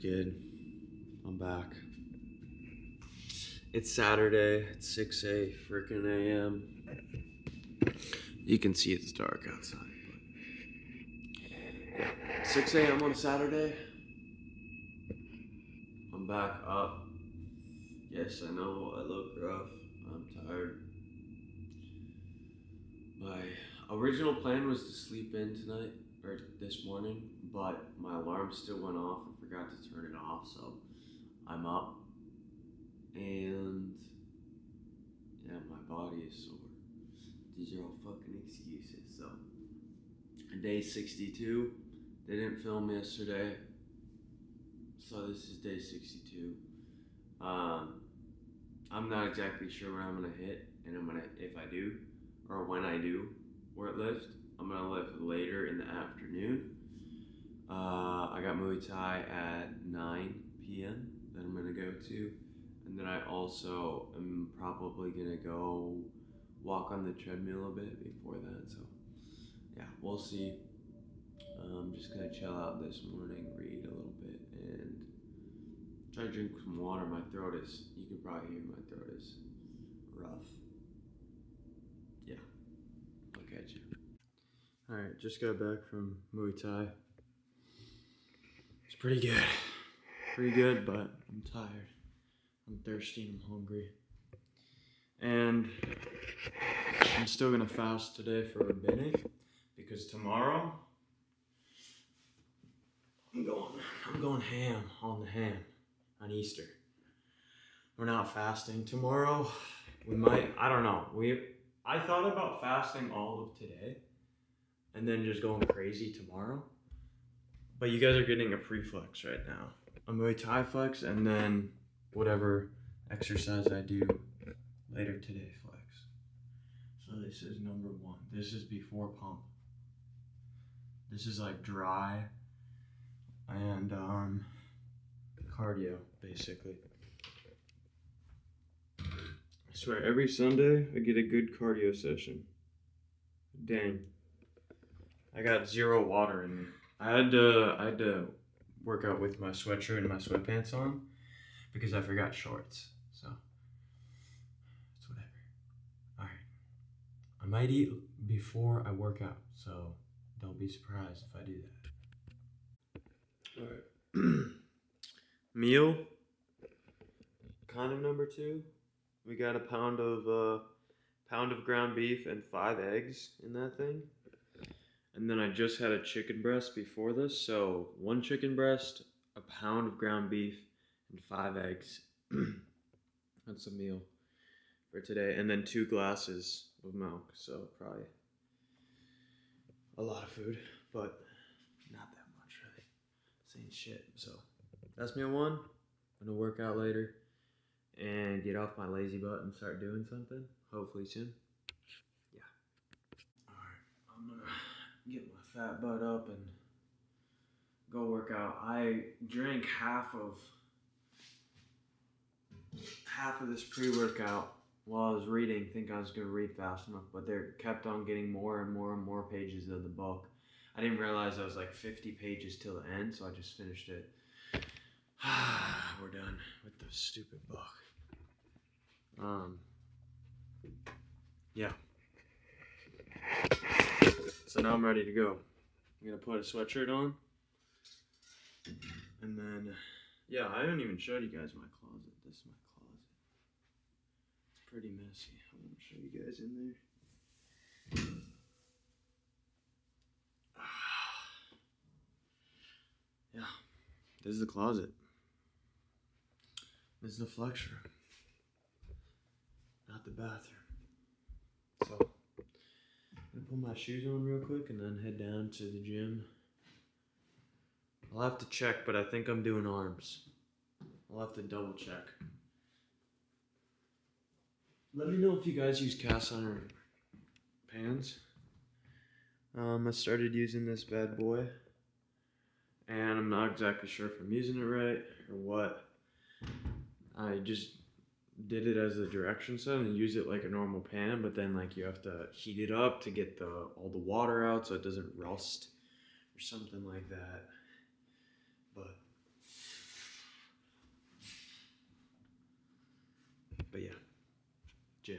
good? I'm back. It's Saturday. It's 6 a.m. You can see it's dark outside. But yeah, 6 a.m. on Saturday. I'm back up. Yes, I know I look rough. I'm tired. My original plan was to sleep in tonight, or this morning, but my alarm still went off. I forgot to turn it off, so I'm up. And yeah, my body is sore. These are all fucking excuses. So, day 62. They didn't film yesterday, so this is day 62. I'm not exactly sure what I'm gonna hit, and if I do, or when I do, where lift, I'm gonna lift later in the afternoon. I got Muay Thai at 9 p.m. that I'm gonna go to, and then I also am probably gonna go walk on the treadmill a bit before that. So yeah, we'll see. I'm just gonna chill out this morning, read a little bit, and try to drink some water. My throat is, you can probably hear my throat is rough. Yeah, I'll catch you. Alright, just got back from Muay Thai. It's pretty good. Pretty good, but I'm tired. I'm thirsty and I'm hungry. And I'm still gonna fast today for rabbinic because tomorrow I'm going ham on Easter. We're not fasting tomorrow. We might, I don't know. I thought about fasting all of today and then just going crazy tomorrow. But you guys are getting a pre-flex right now. A Muay Thai flex and then whatever exercise I do later today flex. So this is number 1. This is before pump. This is like dry and cardio basically. I swear every Sunday I get a good cardio session. Dang. I got 0 water in me. I had to work out with my sweatshirt and my sweatpants on because I forgot shorts. So it's whatever. Alright. I might eat before I work out, so don't be surprised if I do that. Alright. Meal. Kind of number 2. We got a pound of ground beef and 5 eggs in that thing. And then I just had a chicken breast before this, so 1 chicken breast, a pound of ground beef, and 5 eggs. That's a meal for today. And then 2 glasses of milk, so probably a lot of food, but not that much, really. Same shit. So that's meal 1. I'm gonna work out later and get off my lazy butt and start doing something, hopefully soon. Yeah. Alright, I'm gonna get my fat butt up and go work out. I drank half of this pre-workout while I was reading, think I was gonna read fast enough, but they kept on getting more and more and more pages of the book. I didn't realize I was like 50 pages till the end, so I just finished it. We're done with the stupid book. Yeah. So now I'm ready to go. I'm gonna put a sweatshirt on. And then, yeah, I haven't even showed you guys my closet. This is my closet. It's pretty messy. I want to show you guys in there. Yeah, this is the closet. This is the flex room. Not the bathroom. So, I'm gonna put my shoes on real quick and then head down to the gym. I'll have to check, but I think I'm doing arms. I'll have to double check. Let me know if you guys use cast iron pans. I started using this bad boy, and I'm not exactly sure if I'm using it right or what. I just did it as a direction set and use it like a normal pan, but then like you have to heat it up to get all the water out so it doesn't rust or something like that. But But yeah, gym.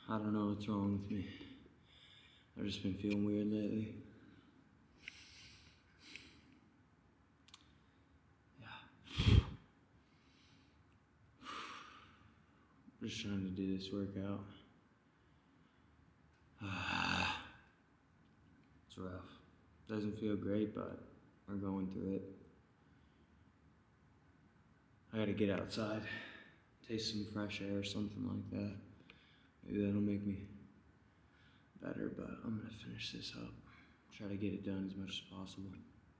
I don't know what's wrong with me. I've just been feeling weird lately. Yeah. I'm just trying to do this workout. It's rough. Doesn't feel great, but we're going through it. I gotta get outside, taste some fresh air or something like that. Maybe that'll make me better, but I'm gonna finish this up. Try to get it done as much as possible.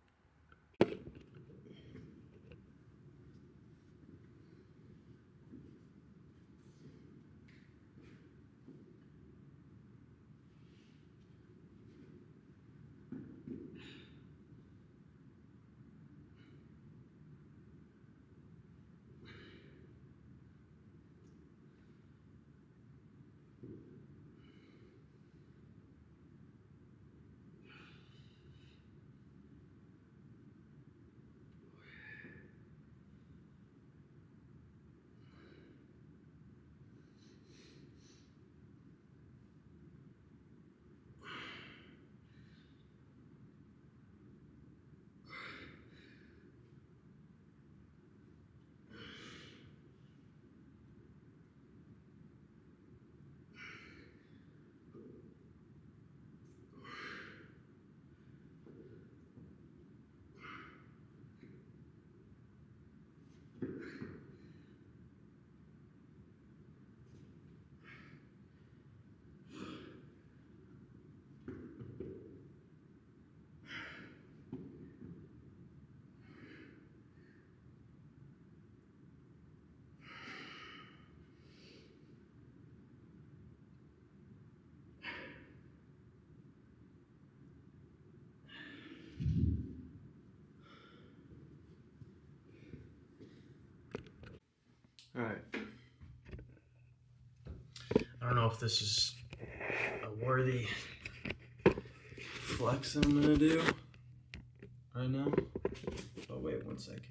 Alright. I don't know if this is a worthy flex that I'm gonna do right now. Oh, wait 1 second.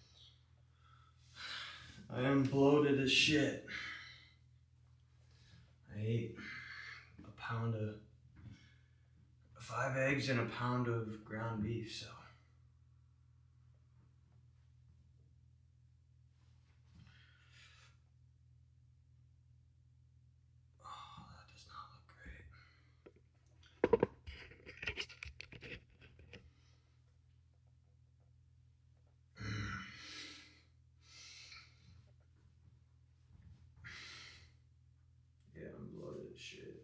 I am bloated as shit. I ate a pound of 5 eggs and a pound of ground beef, so. Oh, that does not look great. Yeah, I'm bloated as shit.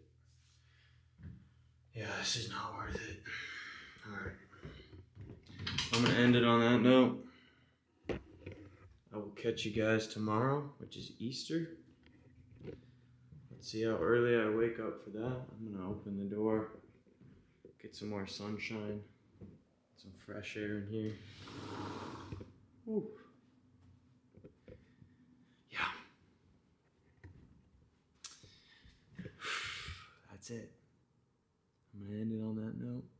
Yeah, this is not worth it. Alright. I'm gonna end it on that note. I will catch you guys tomorrow, which is Easter. Let's see how early I wake up for that. I'm gonna open the door, get some more sunshine, some fresh air in here. Woo. Yeah. That's it. I'm gonna end it on that note.